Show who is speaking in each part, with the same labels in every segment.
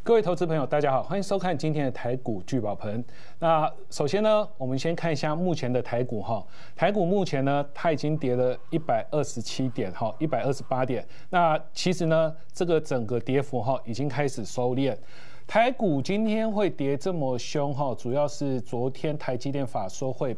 Speaker 1: 各位投资朋友，大家好，欢迎收看今天的台股聚宝盆。那首先呢，我们先看一下目前的台股哈。台股目前呢，它已经跌了127点哈，128点。那其实呢，这个整个跌幅哈已经开始收敛。台股今天会跌这么凶哈，主要是昨天台积电法说会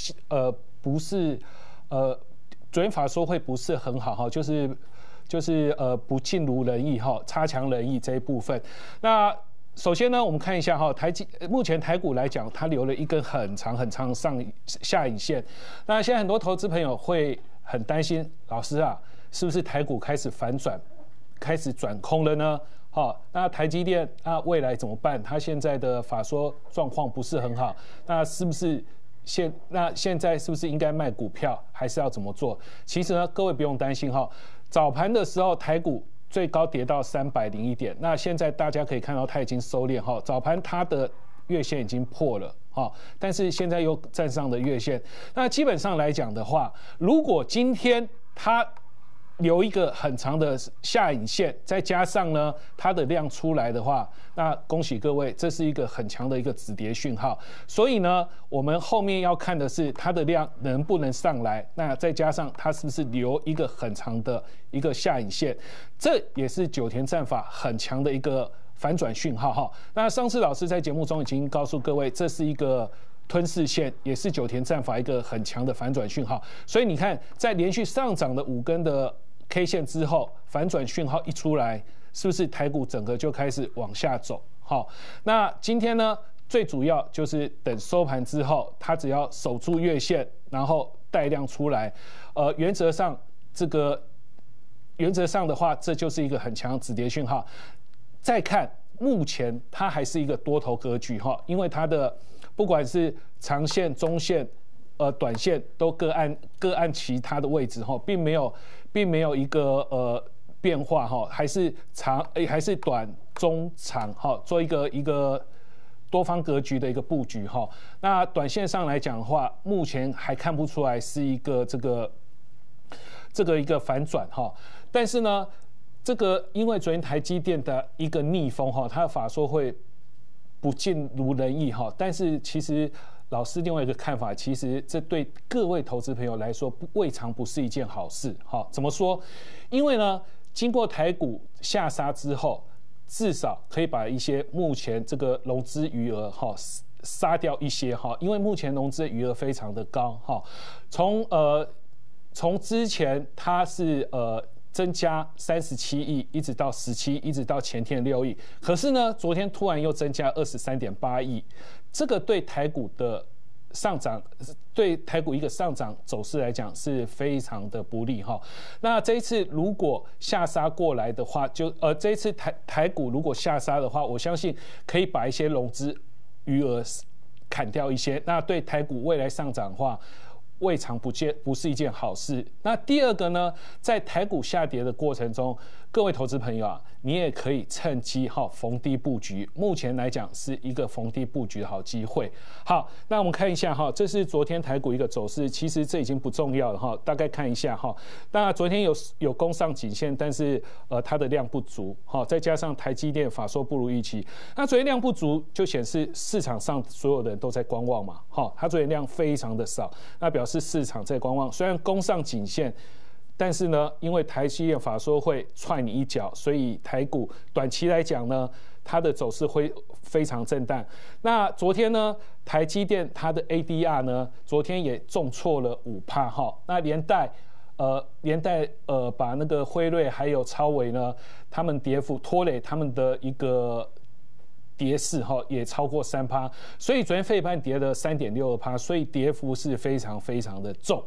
Speaker 1: 昨天法说会不是很好哈，就是不尽如人意哈，差强人意这一部分。那首先呢，我们看一下哈，目前台股来讲，它留了一根很长下影线。那现在很多投资朋友会很担心，老师啊，是不是台股开始反转，开始转空了呢？好，那台积电未来怎么办？它现在的法说状况不是很好，那是不是？现在是不是应该卖股票，还是要怎么做？其实呢，各位不用担心哈。早盘的时候，台股最高跌到301点，那现在大家可以看到它已经收敛哈。早盘它的月线已经破了哈，但是现在又站上了月线。那基本上来讲的话，如果今天它留一个很长的下影线，再加上呢它的量出来的话，那恭喜各位，这是一个很强的一个止跌讯号。所以呢，我们后面要看的是它的量能不能上来，那再加上它是不是留一个很长的一个下影线，这也是九田战法很强的一个反转讯号哈。那上次老师在节目中已经告诉各位，这是一个吞噬线，也是九田战法一个很强的反转讯号。所以你看，在连续上涨的5根的 K 线之后，反转讯号一出来，是不是台股整个就开始往下走？好，那今天呢，最主要就是等收盘之后，它只要守住月线，然后带量出来，原则上的话，这就是一个很强的止跌讯号。再看目前它还是一个多头格局哈，因为它的不管是长线、中线、短线都各按其他的位置哈，并没有一个变化哈，还是短中长哈，做一个多方格局的一个布局哈。那短线上来讲的话，目前还看不出来是一个这个一个反转哈。但是呢，这个因为昨天台积电的一个逆风哈，它的法说会不尽如人意哈，但是其实老师另外一个看法，其实这对各位投资朋友来说未尝不是一件好事。好，怎么说？因为呢，经过台股下杀之后，至少可以把一些目前这个融资余额杀掉一些哈，因为目前融资余额非常的高哈。从之前它是增加37亿，一直到17亿，一直到前天6亿。可是呢，昨天突然又增加23.8亿，这个对台股的上涨，对台股一个上涨走势来讲是非常的不利哈。那这一次如果下杀过来的话，这一次台股如果下杀的话，我相信可以把一些融资余额砍掉一些，那对台股未来上涨的话，未尝不是一件好事。那第二个呢，在台股下跌的过程中，各位投资朋友啊，你也可以趁机逢低布局。目前来讲是一个逢低布局的好机会。好，那我们看一下这是昨天台股一个走势，其实这已经不重要了大概看一下那昨天有攻上颈线，但是它的量不足再加上台积电法说不如预期，那昨天量不足就显示市场上所有的人都在观望嘛它昨天量非常的少，那表示市场在观望。虽然攻上颈线，但是呢，因为台积电法说会踹你一脚，所以台股短期来讲呢，它的走势会非常震荡。那昨天呢，台积电它的 ADR 呢，昨天也重挫了5%那连带把那个辉瑞还有超微呢，他们跌幅拖累他们的一个跌势也超过3%，所以昨天费半跌了3.62%，所以跌幅是非常非常的重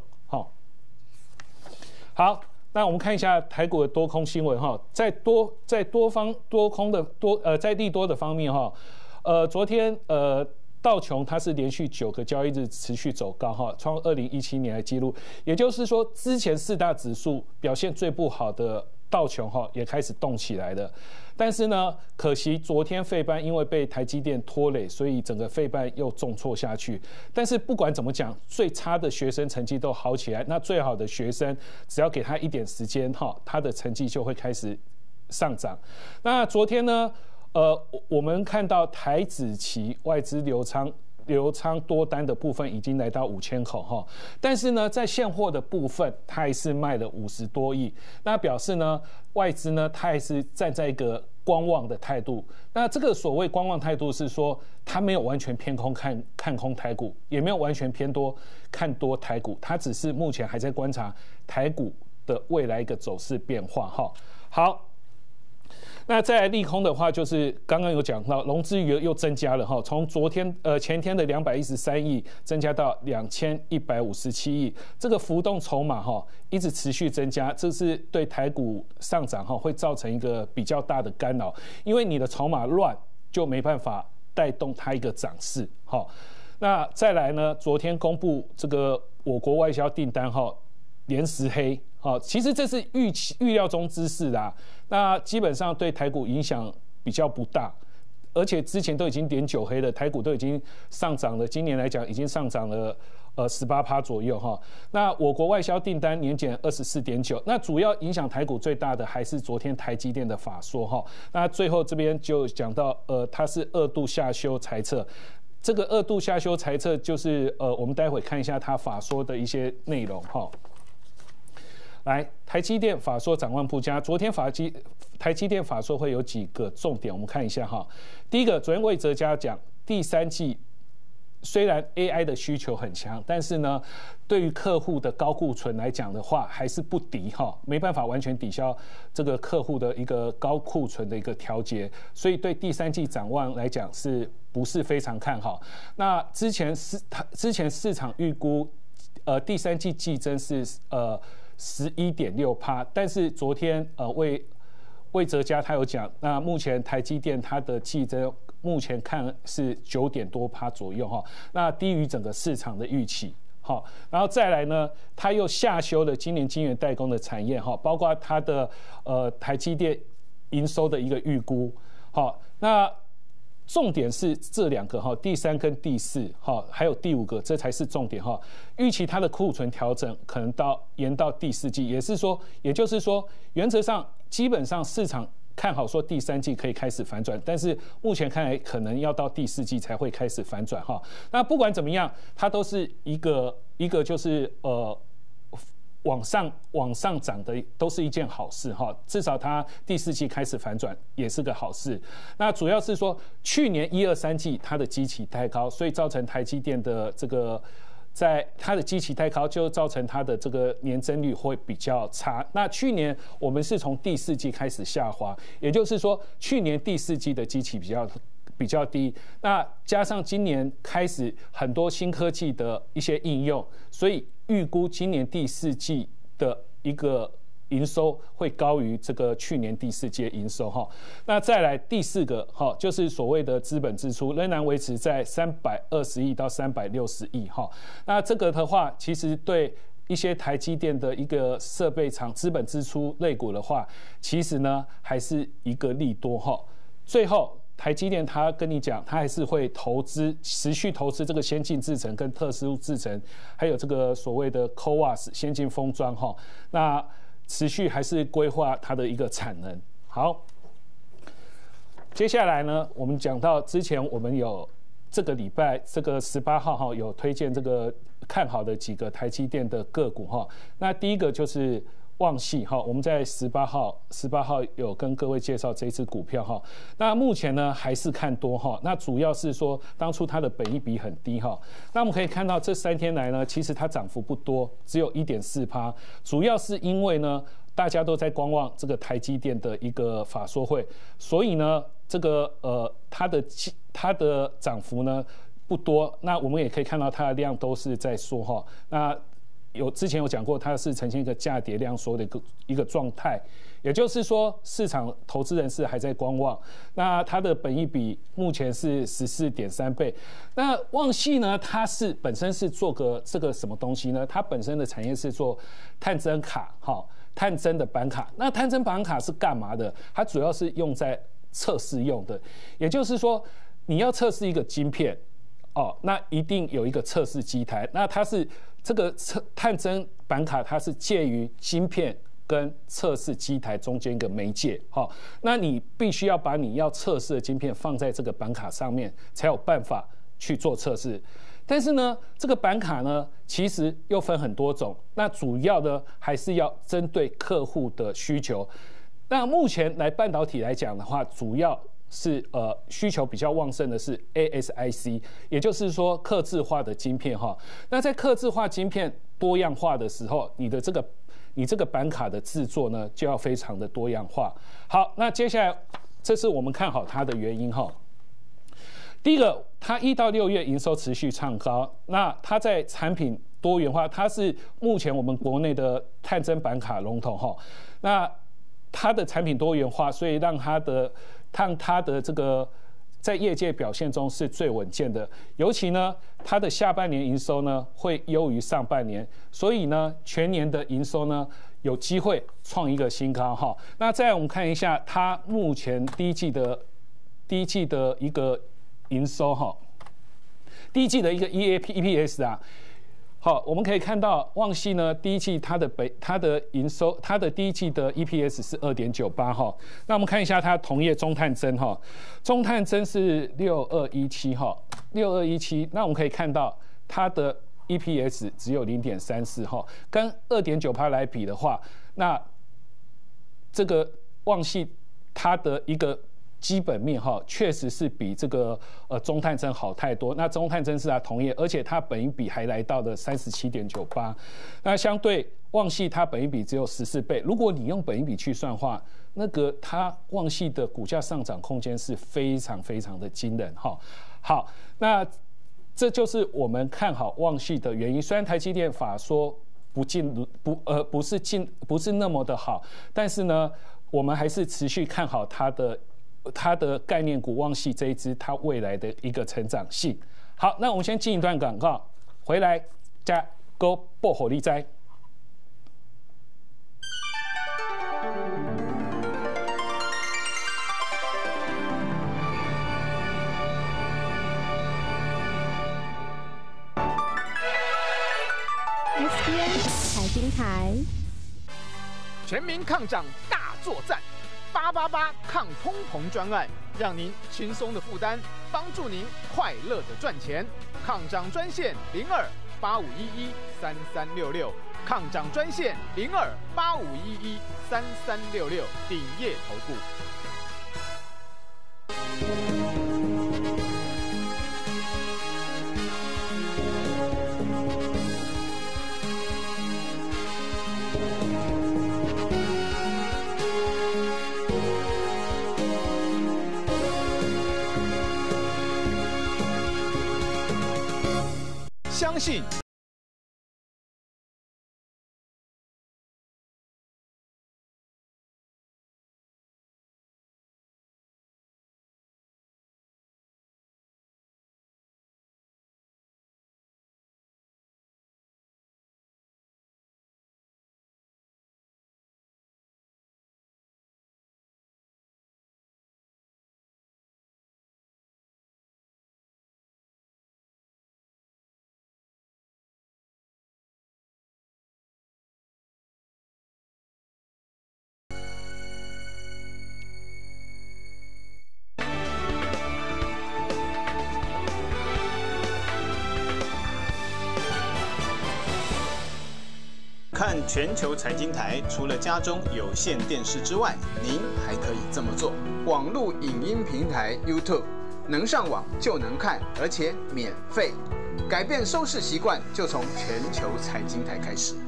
Speaker 1: 好，那我们看一下台股的多空新闻在多方多空的在利多的方面昨天道琼它是连续9个交易日持续走高创2017年的纪录，也就是说之前4大指数表现最不好的道琼也开始动起来了。但是呢，可惜昨天费半因为被台积电拖累，所以整个费半又重挫下去。但是不管怎么讲，最差的学生成绩都好起来，那最好的学生只要给他一点时间他的成绩就会开始上涨。那昨天呢我们看到台指期外资流仓多单的部分已经来到5000口哈，但是呢，在现货的部分，它还是卖了50多亿，那表示呢，外资呢，它还是站在一个观望的态度。那这个所谓观望态度是说，它没有完全偏空看空台股，也没有完全偏多看多台股，它只是目前还在观察台股的未来一个走势变化哈。好。那再来利空的话，就是刚刚有讲到融资余额又增加了哈，从前天的213亿增加到2157亿，这个浮动筹码哈一直持续增加，这是对台股上涨哈会造成一个比较大的干扰，因为你的筹码乱就没办法带动它一个涨势哈。那再来呢，昨天公布这个我国外销订单哈连10黑。好，其实这是预料中之事啦。那基本上对台股影响比较不大，而且之前都已经连9黑了，台股都已经上涨了。今年来讲，已经上涨了18%左右哈。那我国外销订单年减24.9%，那主要影响台股最大的还是昨天台积电的法说哈。那最后这边就讲到它是2度下修财测。这个2度下修财测就是我们待会看一下它法说的一些内容哈。来，台积电法说展望不佳。昨天台积电法说会有几个重点，我们看一下哈。第一个，昨天魏哲嘉讲，第3季虽然 AI 的需求很强，但是呢，对于客户的高库存来讲的话，还是不敌哈，没办法完全抵消这个客户的一个高库存的一个调节，所以对第3季展望来讲是不是非常看好？那之前市场预估第3季季增是11.6%，但是昨天魏哲嘉他有讲，那目前台积电它的季增目前看是9点多%左右哈，那低于整个市场的预期。好，然后再来呢，它又下修了今年晶圆代工的产业哈，包括它的台积电营收的一个预估。好，那重点是这2个哈，第3跟第4哈，还有第5个，这才是重点哈。预期它的库存调整可能延到第4季，也就是说，原则上基本上市场看好说第3季可以开始反转，但是目前看来可能要到第4季才会开始反转哈。那不管怎么样，它都是一个就是往上涨的都是一件好事哈，至少它第4季开始反转也是个好事。那主要是说去年1、2、3季它的基期太高，所以造成台积电的这个在它的基期太高，就造成它的这个年增率会比较差。那去年我们是从第4季开始下滑，也就是说去年第4季的基期比较低，那加上今年开始很多新科技的一些应用，所以预估今年第4季的一个营收会高于这个去年第4季的营收哈。那再来第4个哈，就是所谓的资本支出仍然维持在320亿到360亿哈。那这个的话，其实对一些台积电的一个设备厂资本支出类股的话，其实呢还是一个利多哈。最后，台积电它跟你讲，它还是会持续投资这个先进制程跟特殊制程，还有这个所谓的 CoWoS 先进封装哈。那持续还是规划它的一个产能。好，接下来呢，我们讲到之前我们有这个礼拜这个18号哈，有推荐这个看好的几个台积电的个股哈。那第一个就是旺矽哈，我们在18号有跟各位介绍这一支股票哈。那目前呢还是看多哈。那主要是说当初它的本益比很低哈。那我们可以看到这3天来呢，其实它涨幅不多，只有1.4%。主要是因为呢，大家都在观望这个台积电的一个法说会，所以呢，这个它的涨幅呢不多。那我们也可以看到它的量都是在缩哈。那之前有讲过，它是呈现一个价跌量缩的一个状态，也就是说，市场投资人士还在观望。那它的本益比目前是14.3倍。那旺矽呢，它本身是做这个什么东西呢？它本身的产业是做探针卡，探针的板卡。那探针板卡是干嘛的？它主要是用在测试用的，也就是说，你要测试一个晶片，那一定有一个测试机台。那它是这个探针板卡，它是介于晶片跟测试机台中间一个媒介，好，那你必须要把你要测试的晶片放在这个板卡上面，才有办法去做测试。但是呢，这个板卡呢，其实又分很多种，那主要的还是要针对客户的需求。那目前来半导体来讲的话，主要是需求比较旺盛的是 ASIC， 也就是说客制化的晶片哈。那在客制化晶片多样化的时候，你这个板卡的制作呢，就要非常的多样化。好，那接下来这是我们看好它的原因哈。第一个，它1到6月营收持续创高，那它在产品多元化，它是目前我们国内的探针板卡龙头哈。那它的产品多元化，所以让它的这个在业界表现中是最稳健的。尤其呢，它的下半年营收呢会优于上半年，所以呢，全年的营收呢有机会创一个新高哈。那再来我们看一下它目前第一季的一个营收哈，第一季的一个 EPS 啊，好，我们可以看到旺矽呢，第一季它的营收，它的第一季的 EPS 是2.98哈。那我们看一下它同业中探针哈，中探针是6217哈，6217。那我们可以看到它的 EPS 只有0.34哈，跟2.98来比的话，那这个旺矽它的一个基本面哈，确实是比这个中探针好太多。那中探针是它同业，而且它本益比还来到了37.98。那相对旺矽它本益比只有14倍。如果你用本益比去算的话，那个它旺矽的股价上涨空间是非常非常的惊人哈。好，那这就是我们看好旺矽的原因。虽然台积电法说不是那么的好，但是呢，我们还是持续看好它的概念股旺矽这一支它未来的一个成长性。好，那我们先进一段广告，回来加购爆火力灾。
Speaker 2: SBN 财经台，
Speaker 3: 全民抗涨大作战，888抗通膨专案，让您轻松的负担，帮助您快乐的赚钱。抗涨专线02-8511-3366，抗涨专线02-8511-3366，鼎业投顾。相信
Speaker 4: 看全球财经台，除了家中有线电视之外，您还可以这么做：网络影音平台 YouTube， 能上网就能看，而且免费。改变收视习惯，就从全球财经台开始。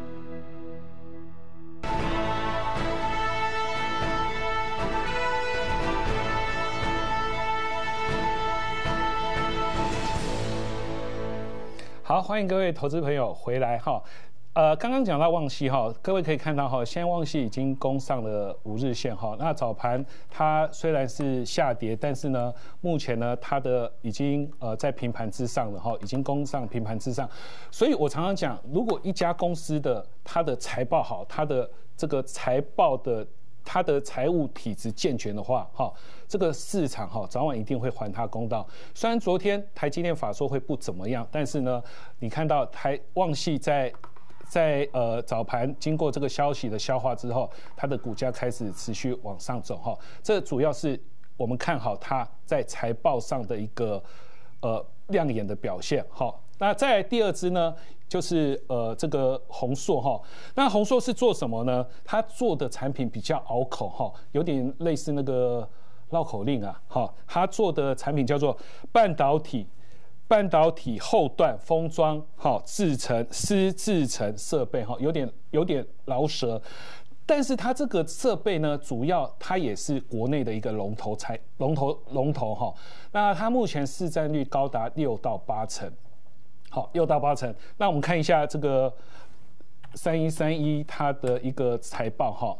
Speaker 1: 好，欢迎各位投资朋友回来哈。刚刚讲到旺矽哈，各位可以看到哈，现在旺矽已经攻上了5日线哈。那早盘它虽然是下跌，但是呢，目前呢它的已经在平盘之上了哈，已经攻上平盘之上。所以我常常讲，如果一家公司的它的财报好，它的这个财报的它的财务体质健全的话，哈，这个市场哈早晚一定会还它公道。虽然昨天台积电法说会不怎么样，但是呢，你看到旺矽在早盘经过这个消息的消化之后，它的股价开始持续往上走哈。这主要是我们看好它在财报上的一个亮眼的表现哈。那再来第二支呢，就是这个宏硕哈。那宏硕是做什么呢？它做的产品比较拗口哈，有点类似那个绕口令啊哈。它做的产品叫做半导体后段封装制成设备哈，有点饶舌。但是它这个设备呢，主要它也是国内的一个龙头哈。那它目前市占率高达6到8成，好，6到8成。那我们看一下这个3131它的一个财报哈。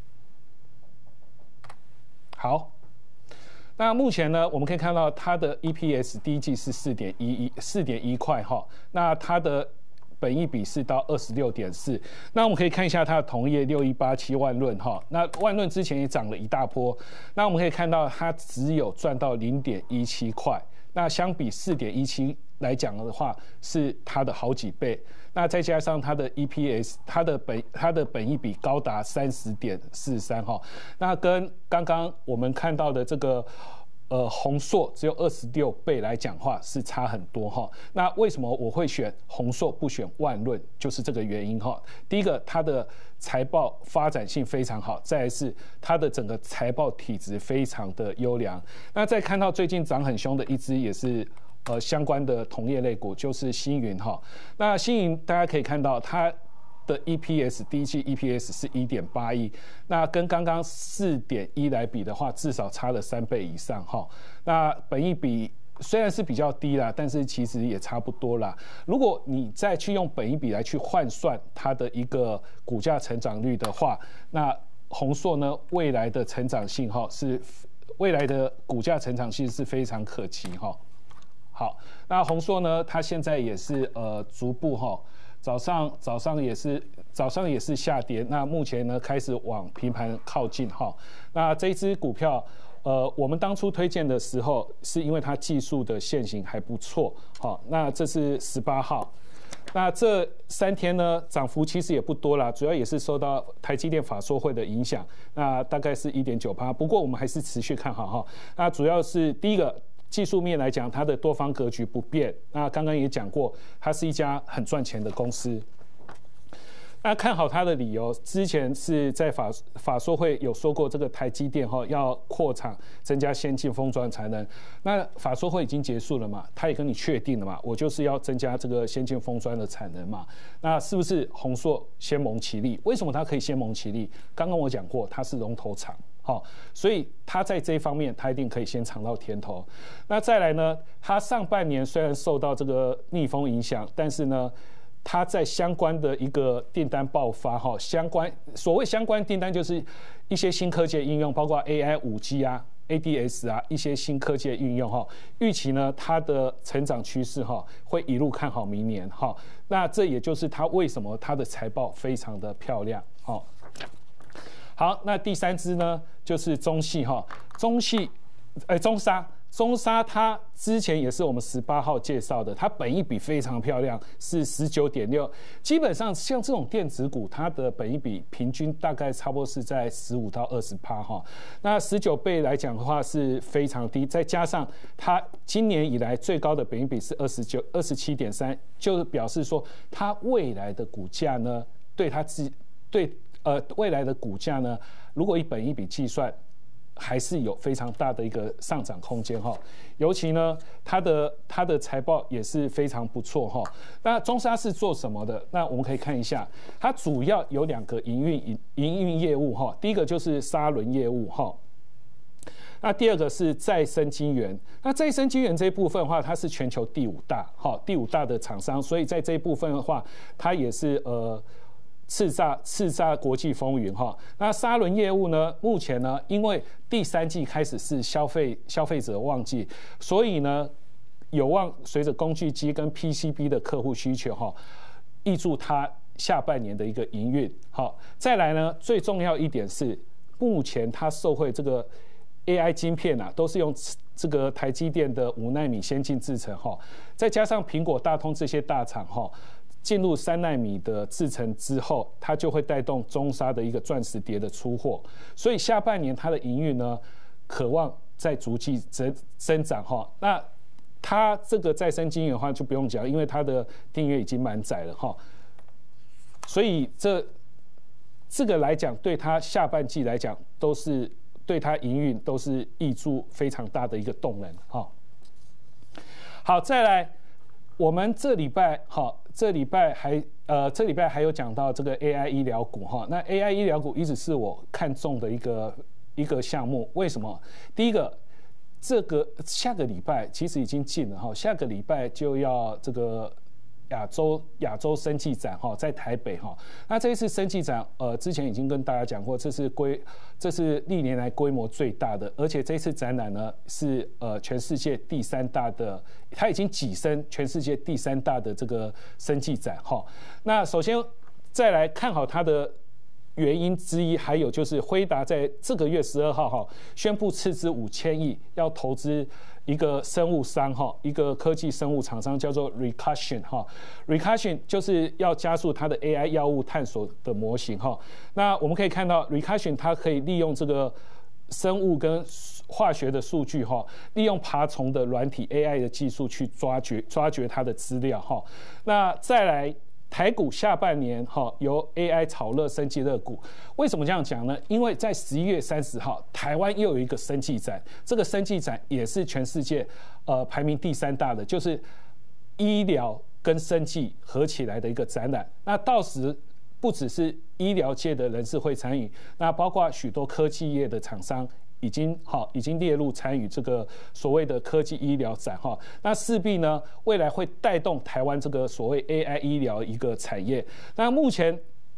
Speaker 1: 好，那目前呢，我们可以看到它的 EPS 第一季是4.1块哈。那它的本益比是到26.4，那我们可以看一下它的同业6187万润哈，那万润之前也涨了一大波，那我们可以看到它只有赚到0.17块，那相比4.17来讲的话，是它的好几倍，那再加上它的 EPS， 它的本益比高达30.43哈，那跟刚刚我们看到的这个宏硕只有26倍来讲话是差很多哈。那为什么我会选宏硕不选万润？就是这个原因哈。第一个，它的财报发展性非常好；再来是它的整个财报体质非常的优良。那再看到最近涨很凶的一支也是相关的同业类股，就是星云哈。那星云大家可以看到它的 EPS 第一季 EPS 是1.81，那跟刚刚4.1来比的话，至少差了3倍以上哈。那本益比虽然是比较低啦，但是其实也差不多啦。如果你再去用本益比来去换算它的一个股价成长率的话，那宏硕呢未来的成长性未来的股价成长性是非常可期哈。好，那宏硕呢，它现在也是逐步哈。早上也是下跌，那目前呢开始往平盘靠近哈。那这一支股票，我们当初推荐的时候，是因为它技术的线型还不错，好，那这是18号，那这3天呢涨幅其实也不多啦，主要也是受到台积电法说会的影响，那大概是1.9%，不过我们还是持续看好哈。那主要是第一个。技术面来讲，它的多方格局不变。那刚刚也讲过，它是一家很赚钱的公司。那看好它的理由，之前是在法说会有说过，这个台积电要扩厂，增加先进封装产能。那法说会已经结束了嘛，他也跟你确定了嘛，我就是要增加这个先进封装的产能嘛。那是不是宏硕先蒙其利？为什么它可以先蒙其利？刚刚我讲过，它是龙头厂。好，所以他在这一方面，他一定可以先尝到甜头。那再来呢，他上半年虽然受到这个逆风影响，但是呢，他在相关的一个订单爆发哈，所谓相关订单就是一些新科技应用，包括 AI、5G 啊、ADS 啊一些新科技的运用哈。预期呢，它的成长趋势哈会一路看好明年哈。那这也就是他为什么他的财报非常的漂亮哈。好，那第3支呢，就是中系哈，中砂它之前也是我们18号介绍的，它本益比非常漂亮，是19.6，基本上像这种电子股，它的本益比平均大概差不多是在15到20%哈，那19倍来讲的话是非常低，再加上它今年以来最高的本益比是27.3，就是表示说它未来的股价呢，未来的股价呢，如果以本益比计算，还是有非常大的一个上涨空间哈。尤其呢，它的财报也是非常不错哈。那中砂是做什么的？那我们可以看一下，它主要有2个营运业务哈。第一个就是砂轮业务哈。那第二个是再生晶圆。那再生晶圆这一部分的话，它是全球第5大的厂商，所以在这一部分的话，它也是叱咤国际风云哈。那砂轮业务呢，目前呢，因为第3季开始是消费者旺季，所以呢，有望随着工具机跟 PCB 的客户需求哈，挹注它下半年的一个营运。好，再来呢，最重要一点是，目前它受惠这个 AI 晶片啊，都是用这个台积电的5奈米先进制程哈，再加上苹果、大通这些大厂哈。 进入3奈米的制程之后，它就会带动中砂的一个钻石碟的出货，所以下半年它的营运呢，渴望在逐季增长哈。那它这个再生晶圆的话就不用讲，因为它的订阅已经满载了哈，所以这个来讲，对它下半季来讲，都是对它营运都是挹注非常大的一个动能哈。好，再来，我们这礼拜还有讲到这个 AI 医疗股哈。那 AI 医疗股一直是我看中的一个项目，为什么？第一个，下个礼拜其实已经近了哈，下个礼拜就要这个亚洲生技展哈，在台北哈。那这一次生技展，之前已经跟大家讲过，这是历年来规模最大的，而且这次展览呢是全世界第3大的，它已经跻身全世界第3大的这个生技展哈。那首先再来看好它的原因之一，还有就是辉达在这个月12号哈宣布斥资5000亿，要投资一个生物商哈，一个科技生物厂商叫做 Recursion 哈 ，Recursion 就是要加速它的 AI 药物探索的模型哈。那我们可以看到 Recursion 它可以利用这个生物跟化学的数据哈，利用爬虫的软体 AI 的技术去抓掘它的资料哈。那再来。台股下半年由 AI 炒热生技热股，为什么这样讲呢？因为在11月30号，台湾又有一个生技展，这个生技展也是全世界排名第3大的，就是医疗跟生技合起来的一个展览。那到时不只是医疗界的人士会参与，那包括许多科技业的厂商。已经列入参与这个所谓的科技医疗展哈，那势必呢未来会带动台湾这个所谓 AI 医疗一个产业。那目前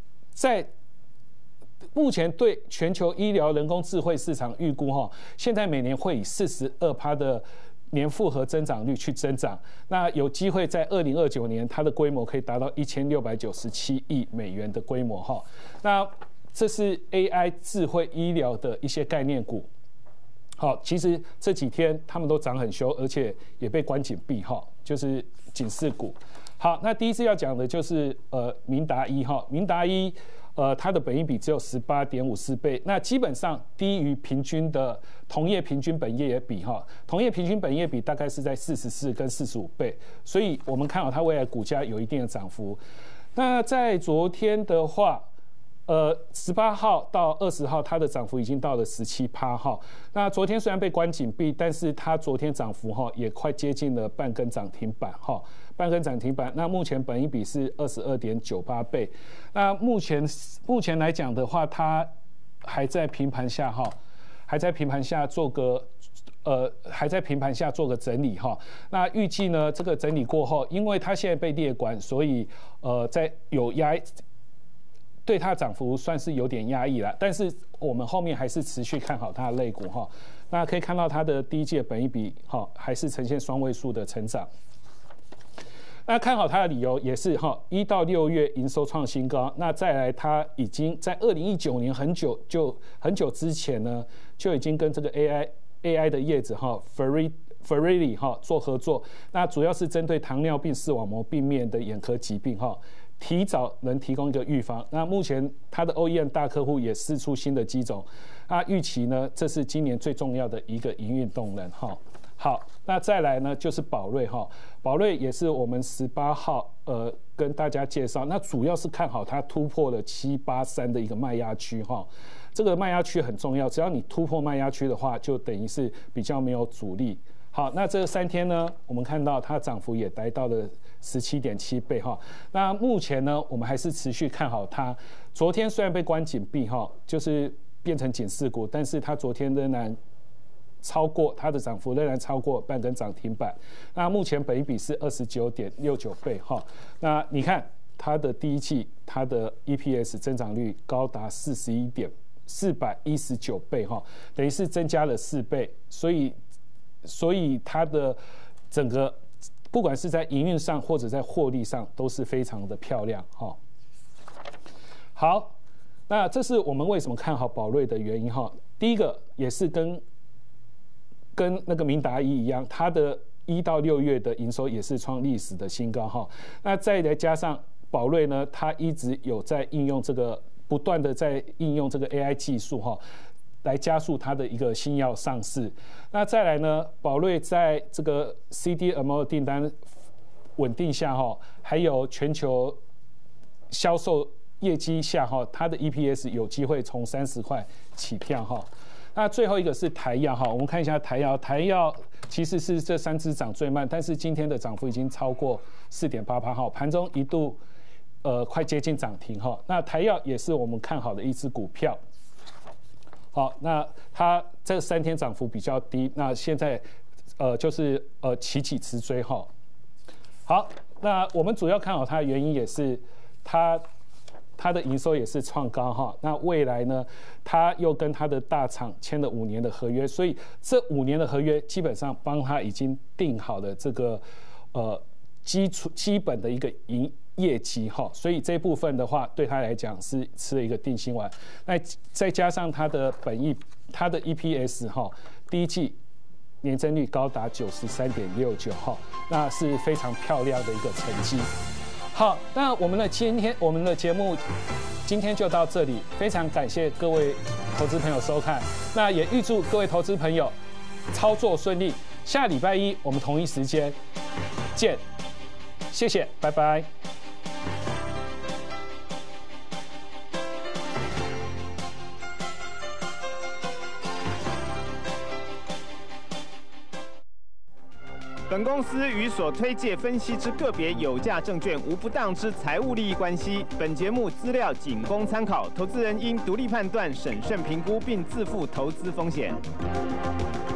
Speaker 1: 对全球医疗人工智慧市场预估哈，现在每年会以42%的年复合增长率去增长，那有机会在2029年它的规模可以达到1697亿美元的规模哈。那这是 AI 智慧医疗的一些概念股。好，其实这几天他们都涨很凶，而且也被关紧闭哈，就是警示股。好，那第一次要讲的就是明达医哈，明达医它的本益比只有18.54倍，那基本上低于平均的同业平均本业比哈，同业平均本业比大概是在44跟45倍，所以我们看好它未来股价有一定的涨幅。那在昨天的话。18号到20号，它的涨幅已经到了17%哈。那昨天虽然被关紧闭，但是它昨天涨幅哈也快接近了半根涨停板哈，半根涨停板。那目前本益比是22.98倍。那目前来讲的话，它还在平盘下哈，还在平盘下做个整理哈。那预计呢，这个整理过后，因为它现在被列管，所以在有对它的涨幅算是有点压抑了，但是我们后面还是持续看好它的类股哈。那可以看到它的第一季的本益比还是呈现双位数的成长。那看好它的理由也是1到6月营收创新高。那再来，它已经在2019年很久之前呢，就已经跟这个 AI 的业者Ferrari 做合作。那主要是针对糖尿病视网膜病变的眼科疾病提早能提供一个预防。那目前它的 OEM 大客户也释出新的机种，那预期呢，这是今年最重要的一个营运动能好，那再来呢就是宝瑞宝瑞也是我们18号跟大家介绍，那主要是看好它突破了783的一个卖压区这个卖压区很重要，只要你突破卖压区的话，就等于是比较没有阻力。好，那这3天呢，我们看到它涨幅也来到了17.7倍那目前呢，我们还是持续看好它。昨天虽然被关紧闭就是变成警示股，但是它昨天仍然超过它的涨幅，仍然超过半根涨停板。那目前本益比是29.69倍那你看它的第一季，它的 EPS 增长率高达419倍等于是增加了4倍，所以它的整个不管是在营运上或者在获利上都是非常的漂亮好，那这是我们为什么看好宝瑞的原因第一个也是跟那个明达医一样，它的1到6月的营收也是创历史的新高那再来加上宝瑞呢，它一直有在应用这个，不断的在应用这个 AI 技术哈，来加速它的一个新药上市。那再来呢，宝瑞在这个 CDMO 的订单稳定下哈，还有全球销售业绩下哈，它的 EPS 有机会从30块起跳哈。那最后一个是台药哈，我们看一下台药，台药其实是这3只涨最慢，但是今天的涨幅已经超过4.8%哈，盘中一度快接近涨停哈。那台药也是我们看好的一只股票。好，那它这3天涨幅比较低，那现在就是起直追哈。好，那我们主要看好它的原因也是它的营收也是创高哈，那未来呢，它又跟它的大厂签了5年的合约，所以这5年的合约基本上帮它已经定好了这个基本的一个业绩哈，所以这部分的话对它来讲是吃了一个定心丸。那再加上它的它的 EPS 哈，第一季年增率高达93.69哈，那是非常漂亮的一个成绩。好，那我们的节目今天就到这里，非常感谢各位投资朋友收看，那也预祝各位投资朋友操作顺利。下礼拜一我们同一时间见，谢谢，拜拜。
Speaker 3: 本公司与所推介分析之个别有价证券无不当之财务利益关系。本节目资料仅供参考，投资人应独立判断、审慎评估，并自负投资风险。